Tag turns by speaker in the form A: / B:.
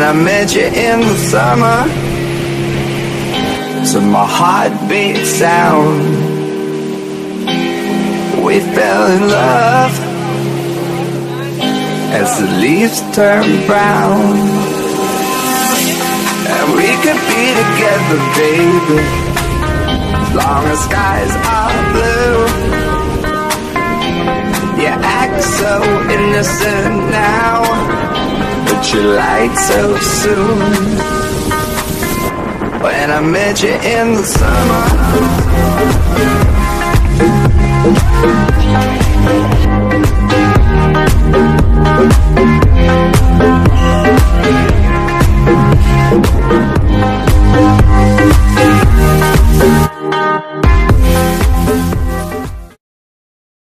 A: I met you in the summer, to my heartbeat sound. We fell in love as the leaves turn brown. And we could be together, baby, as long as skies are blue. You act so innocent now, but you lied so soon. When I met you in the summer,